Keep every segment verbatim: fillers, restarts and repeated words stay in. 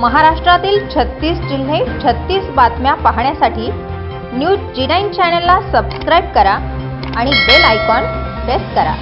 महाराष्ट्रातील छत्तीस जिल्हे छत्तीस बातम्या पाहण्यासाठी न्यूज जी नाईन चॅनलला सबस्क्राइब करा आणि बेल आयकॉन प्रेस करा।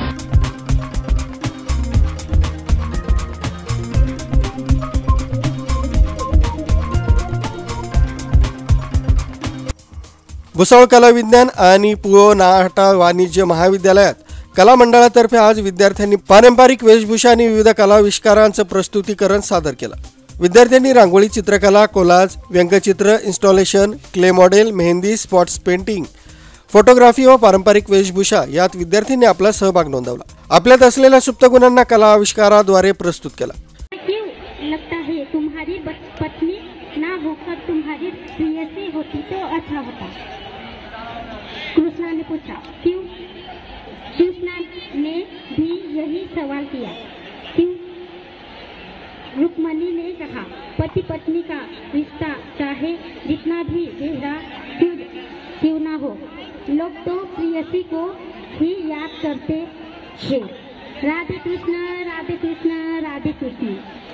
भुसावळ कला विज्ञान आणि पुओ नाहटा वाणिज्य महाविद्यालयात कला मंडळातर्फे आज विद्यार्थ्यांनी पारंपरिक वेशभूषा आणि विविध कलाविष्कारांचं प्रस्तुतीकरण सादर केलं। विद्यार्थ्यांनी रांगोळी, चित्रकला, कोलाज, व्यंगचित्र, installation, clay model, mehndi, spots painting, photography व पारंपरिक वेशभूषा यात विद्यार्थ्यांनी आपला सहभाग नोंदवला। आपल्यात असलेल्या सुप्त गुणांना कला आविष्काराद्वारे प्रस्तुत केला। लगता है तुम्हारी पत्नी ना होकर तुम्हारी प्रेयसी होती तो अच्छा होता। कृष्णा ने पूछा क्यों? कृष्णा ने भी यही सवाल किया क्यों? रुक्मणी ने कहा पति पत्नी का रिश्ता चाहे जितना भी गहरा क्यों क्यों ना हो, लोग तो प्रेयसी को ही याद करते हैं। राधे कृष्ण राधे कृष्ण राधे कृष्ण।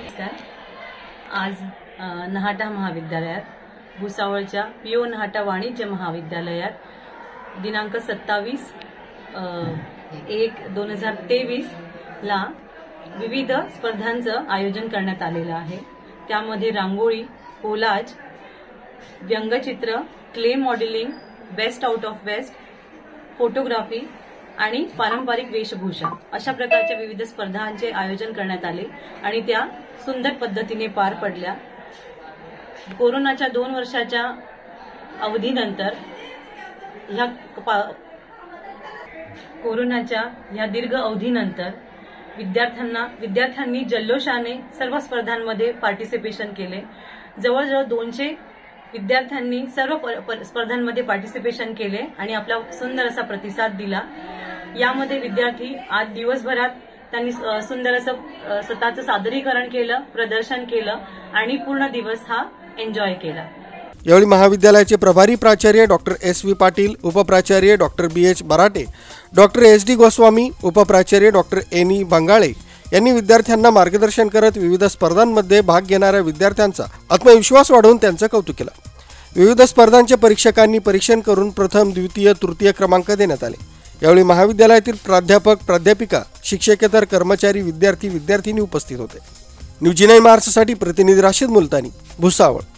आज नहाटा महाविद्यालयात भुसावळच्या पिओ नहाटा वाणिज्य महाविद्यालयात दिनांक सत्तावीस एक दोन हजार तेवीस ला विविध स्पर्धांचं आयोजन करण्यात आलेलं आहे। त्यामध्ये रांगोळी, कोलाज, व्यंगचित्र, clay modelling, best out of waste, photography आणि पारंपरिक वेशभूषा अशा प्रकारच्या विविध स्पर्धांचे आयोजन करण्यात आले आणि त्या सुंदर पद्धतीने पार पडल्या। कोरोनाच्या दोन वर्षाच्या अवधीनंतर ह्या कोरोनाच्या ह्या दीर्घ अवधीनंतर विद्यार्थ्यांना विद्यार्थ्यांनी जल्लोषाने सर्व स्पर्धांमध्ये पार्टिसिपेशन केले। जवळजवळ दोनशे विद्यार्थ्यांनी सर्व स्पर्धांमध्ये पार्टिसिपेशन केले आणि आपला सुंदर असा प्रतिसाद दिला। यामध्ये विद्यार्थी आज दिवसभरात त्यांनी सुंदर असं स्वतःचं सादरीकरण केलं, प्रदर्शन केलं आणि पूर्ण दिवस हा एन्जॉय केला। यावेळी महाविद्यालयाचे प्रभारी प्राचार्य डॉक्टर एस व्ही पाटील, उपप्राचार्य doctor B H Barate, doctor S D Goswami, उपप्राचार्य डॉक्टर एन ई बंगाळे यांनी विद्यार्थ्यांना मार्गदर्शन करत विविध स्पर्धांमध्ये भाग घेणाऱ्या विद्यार्थ्यांचा आत्मविश्वास वाढवून त्यांचं कौतुक केलं। विविध स्पर्धांच्या परीक्षकांनी परीक्षण करून प्रथम, द्वितीय, तृतीय क्रमांक देण्यात आले। यावेळी महाविद्यालयातील प्राध्यापक, प्राध्यापिका, शिक्षकेतर कर्मचारी, विद्यार्थी, विद्यार्थिनी उपस्थित होते। न्यूज जी नाईन महाराष्ट्रासाठी प्रतिनिधी राशिद मुलतानी, भुसावळ।